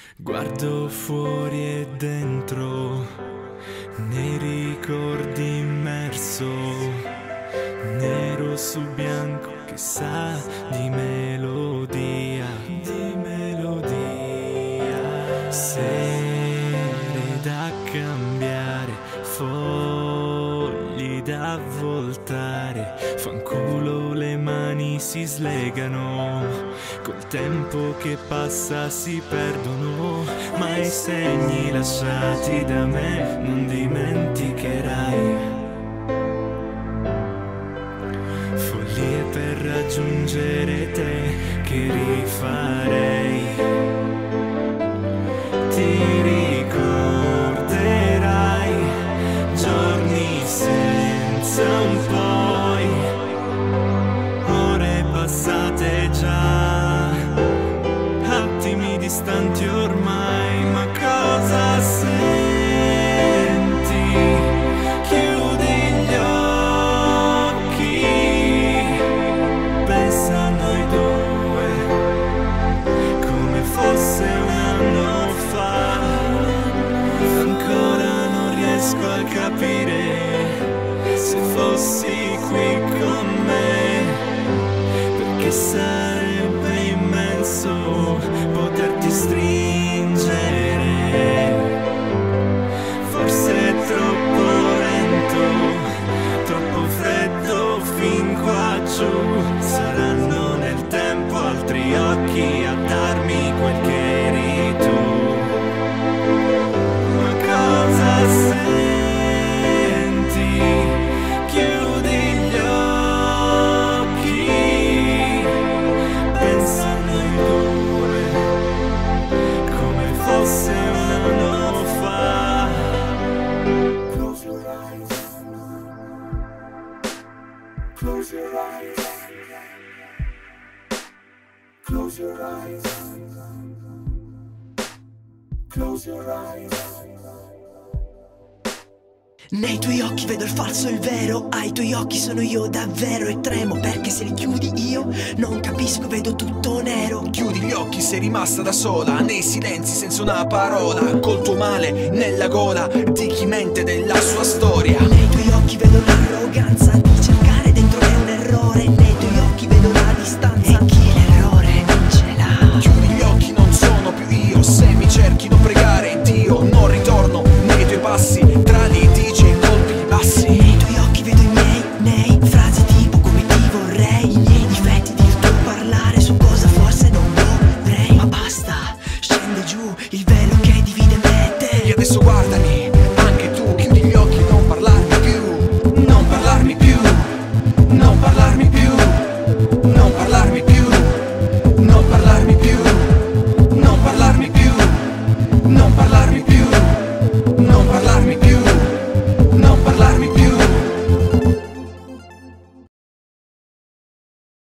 Guardo fuori e dentro, nei ricordi immerso, nero su bianco che sa di melodia, sere da cambiare, fogli da voltare, fanculo le mani si slegano, col tempo che passa si perdono, ma i segni lasciati da me non dimenticherai. Follie per raggiungere te che rifarei. Ti ricorderai giorni senza un poi, ore passate già, attimi distanti ormai, ma cosa senti? Chiudi gli occhi, pensa a noi due, come fosse un anno fa, ancora non riesco a capire se fossi qui con me, perché sarebbe immenso poterti stringere, forse è troppo lento, troppo freddo fin qua giù, saranno nel tempo altri occhi a darmi quel che eri tu, ma cosa senti? Chiudi gli occhi, pensa a noi due, come fosse un anno fa. Close your eyes, close your eyes, close your eyes, close your eyes. Nei tuoi occhi vedo il falso e il vero, ai tuoi occhi sono io davvero e tremo, perché se li chiudi io non capisco, vedo tutto nero. Chiudi gli occhi, sei rimasta da sola, nei silenzi senza una parola, col tuo male nella gola di chi mente della sua storia. Nei tuoi occhi vedo l'arroganza di cercare dentro me un errore, nei tuoi occhi vedo la distanza e chi l'errore non ce l'ha. Chiudi gli occhi, non sono più io, se mi cerchi non pregare Dio, non ritorno nei tuoi passi, tra litigi e colpi bassi. Nei tuoi occhi vedo i miei frasi tipo come ti vorrei, i miei difetti di il tuo parlare su cosa forse non dovrei, ma basta, scende giù il vero